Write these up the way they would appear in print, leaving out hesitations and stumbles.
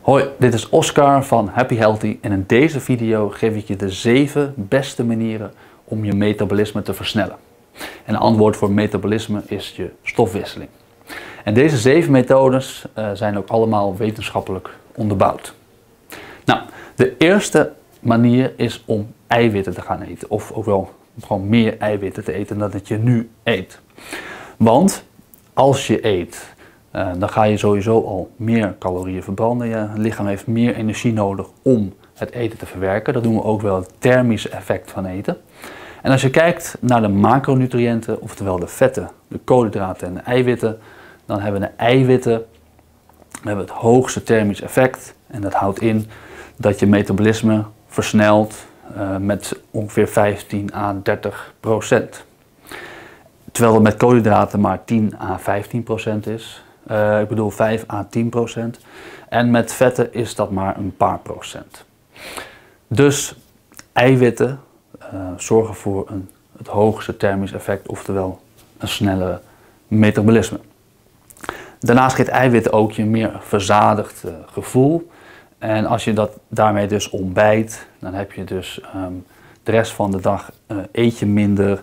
Hoi, dit is Oscar van Happy Healthy en in deze video geef ik je de 7 beste manieren om je metabolisme te versnellen. En een antwoord voor metabolisme is je stofwisseling. En deze 7 methodes zijn ook allemaal wetenschappelijk onderbouwd. Nou, de eerste manier is om eiwitten te gaan eten. Of ook wel gewoon meer eiwitten te eten dan dat je nu eet. Want als je eet, dan ga je sowieso al meer calorieën verbranden. Je lichaam heeft meer energie nodig om het eten te verwerken. Dat doen we ook wel het thermische effect van eten. En als je kijkt naar de macronutriënten, oftewel de vetten, de koolhydraten en de eiwitten, dan hebben de eiwitten het hoogste thermisch effect. En dat houdt in dat je metabolisme versnelt met ongeveer 15 à 30%. Terwijl het met koolhydraten maar 10 à 15% is. Ik bedoel 5 à 10%. En met vetten is dat maar een paar procent. Dus eiwitten zorgen voor het hoogste thermisch effect, oftewel een snellere metabolisme. Daarnaast geeft eiwitten ook je meer verzadigd gevoel. En als je daarmee dus ontbijt, dan heb je dus de rest van de dag eet je minder.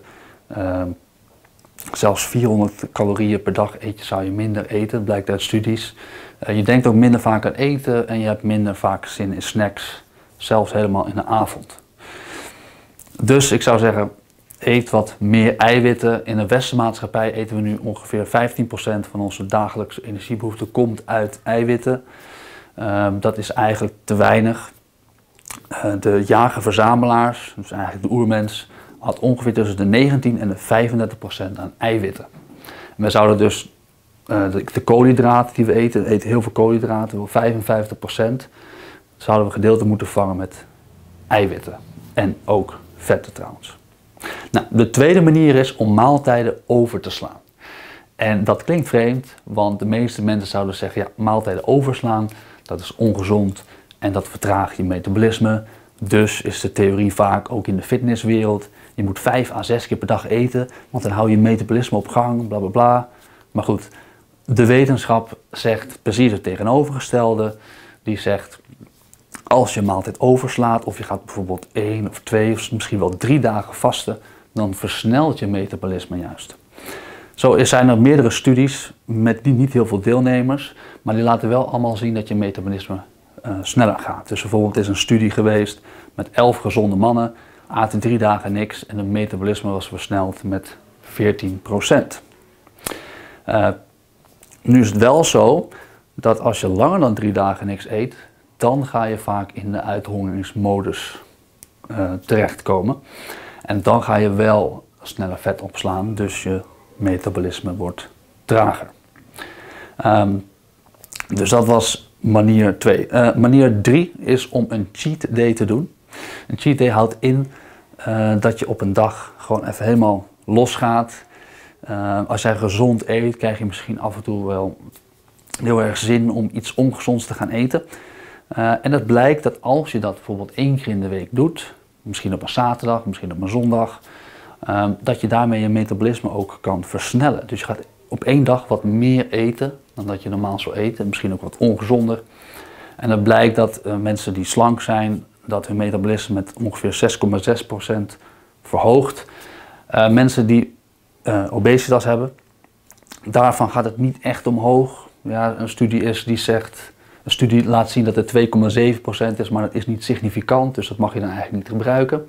Zelfs 400 calorieën per dag zou je minder eten, blijkt uit studies. Je denkt ook minder vaak aan eten en je hebt minder vaak zin in snacks, zelfs helemaal in de avond. Dus ik zou zeggen, eet wat meer eiwitten. In de westerse maatschappij eten we nu ongeveer 15% van onze dagelijkse energiebehoefte komt uit eiwitten. Dat is eigenlijk te weinig. De jager-verzamelaars, dus eigenlijk de oermens, had ongeveer tussen de 19 en de 35% aan eiwitten. En we zouden dus de koolhydraten die we eten heel veel koolhydraten, 55%, zouden we gedeeltelijk moeten vangen met eiwitten. En ook vetten trouwens. Nou, de tweede manier is om maaltijden over te slaan. En dat klinkt vreemd, want de meeste mensen zouden zeggen, ja, maaltijden overslaan, dat is ongezond en dat vertraagt je metabolisme. Dus is de theorie vaak ook in de fitnesswereld, je moet 5 à 6 keer per dag eten, want dan hou je metabolisme op gang, bla bla bla. Maar goed, de wetenschap zegt precies het tegenovergestelde. Die zegt, als je een maaltijd overslaat of je gaat bijvoorbeeld 1 of 2 of misschien wel 3 dagen vasten, dan versnelt je metabolisme juist. Zo zijn er meerdere studies met niet heel veel deelnemers, maar die laten wel allemaal zien dat je metabolisme sneller gaat. Dus bijvoorbeeld is een studie geweest met 11 gezonde mannen, aten 3 dagen niks en het metabolisme was versneld met 14%. Nu is het wel zo dat als je langer dan 3 dagen niks eet, dan ga je vaak in de uithongeringsmodus terechtkomen. En dan ga je wel sneller vet opslaan, dus je metabolisme wordt trager. Dus dat was manier 2. Manier 3 is om een cheat day te doen. Een cheat day houdt in dat je op een dag gewoon even helemaal losgaat. Als jij gezond eet, krijg je misschien af en toe wel heel erg zin om iets ongezonds te gaan eten. En het blijkt dat als je dat bijvoorbeeld 1 keer in de week doet, misschien op een zaterdag, misschien op een zondag, dat je daarmee je metabolisme ook kan versnellen. Dus je gaat op 1 dag wat meer eten dan dat je normaal zou eten, misschien ook wat ongezonder. En het blijkt dat mensen die slank zijn, dat hun metabolisme met ongeveer 6,6% verhoogt. Mensen die obesitas hebben, daarvan gaat het niet echt omhoog. Ja, een studie laat zien dat het 2,7% is, maar dat is niet significant, dus dat mag je dan eigenlijk niet gebruiken.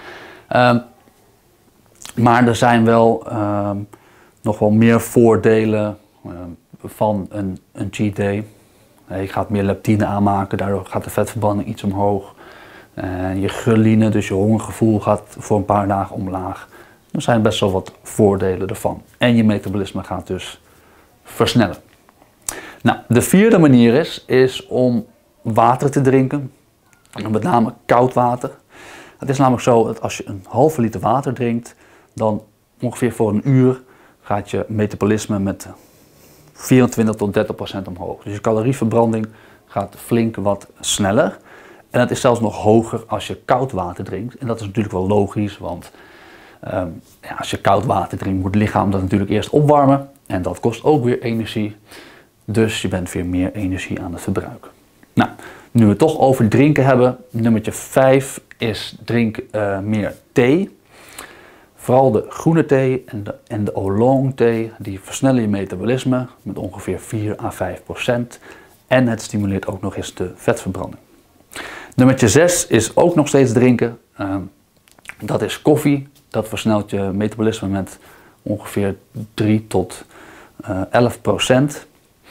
Maar er zijn wel nog wel meer voordelen van een cheat day. Je gaat meer leptine aanmaken, daardoor gaat de vetverbranding iets omhoog. Je ghreline, dus je hongergevoel, gaat voor een paar dagen omlaag. Er zijn best wel wat voordelen ervan. En je metabolisme gaat dus versnellen. Nou, de vierde manier is om water te drinken. Met name koud water. Het is namelijk zo dat als je een halve liter water drinkt, dan ongeveer voor een uur gaat je metabolisme met 24 tot 30% omhoog. Dus je calorieverbranding gaat flink wat sneller. En het is zelfs nog hoger als je koud water drinkt. En dat is natuurlijk wel logisch, want als je koud water drinkt, moet het lichaam dat natuurlijk eerst opwarmen. En dat kost ook weer energie. Dus je bent weer meer energie aan het verbruiken. Nou, nu we het toch over drinken hebben, nummertje 5 is drink meer thee. Vooral de groene thee en de oolong thee, die versnellen je metabolisme met ongeveer 4 à 5%. En het stimuleert ook nog eens de vetverbranding. Nummertje 6 is ook nog steeds drinken. Dat is koffie. Dat versnelt je metabolisme met ongeveer 3 tot 11%.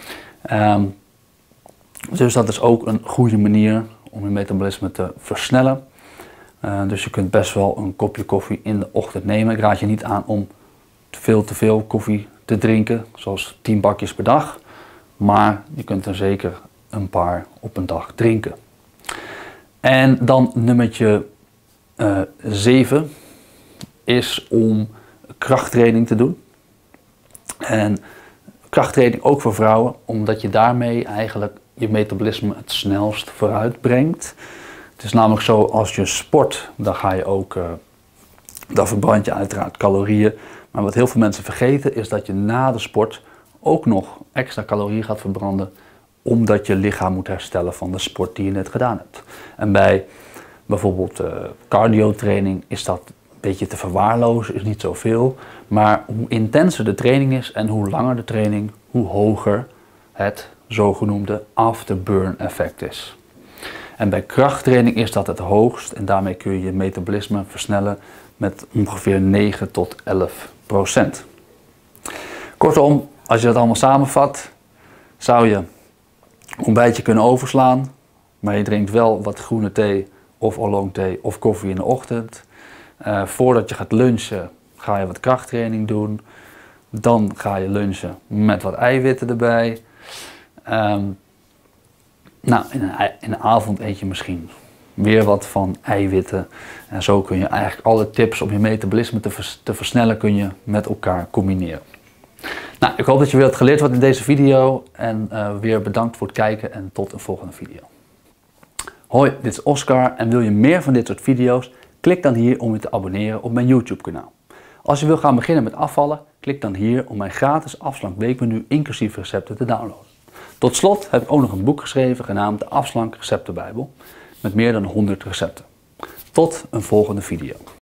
Dus dat is ook een goede manier om je metabolisme te versnellen. Dus je kunt best wel een kopje koffie in de ochtend nemen. Ik raad je niet aan om veel te veel koffie te drinken, zoals 10 bakjes per dag. Maar je kunt er zeker een paar op een dag drinken. En dan nummertje 7 is om krachttraining te doen. En krachttraining ook voor vrouwen, omdat je daarmee eigenlijk je metabolisme het snelst vooruit brengt. Het is namelijk zo, als je sport, dan verbrand je uiteraard calorieën. Maar wat heel veel mensen vergeten is dat je na de sport ook nog extra calorieën gaat verbranden, omdat je lichaam moet herstellen van de sport die je net gedaan hebt. En bij bijvoorbeeld cardio training is dat een beetje te verwaarlozen, is niet zoveel. Maar hoe intenser de training is en hoe langer de training, hoe hoger het zogenoemde afterburn effect is. En bij krachttraining is dat het hoogst en daarmee kun je je metabolisme versnellen met ongeveer 9 tot 11%. Kortom, als je dat allemaal samenvat, zou je een ontbijtje kunnen overslaan, maar je drinkt wel wat groene thee of oolong thee of koffie in de ochtend. Voordat je gaat lunchen ga je wat krachttraining doen. Dan ga je lunchen met wat eiwitten erbij. Nou, in de avond eet je misschien weer wat van eiwitten. En zo kun je eigenlijk alle tips om je metabolisme te versnellen kun je met elkaar combineren. Nou, ik hoop dat je weer wat geleerd wordt in deze video. En weer bedankt voor het kijken en tot een volgende video. Hoi, dit is Oscar en wil je meer van dit soort video's? Klik dan hier om je te abonneren op mijn YouTube kanaal. Als je wil gaan beginnen met afvallen, klik dan hier om mijn gratis afslank weekmenu inclusief recepten te downloaden. Tot slot heb ik ook nog een boek geschreven genaamd de Afslank Receptenbijbel met meer dan 100 recepten. Tot een volgende video.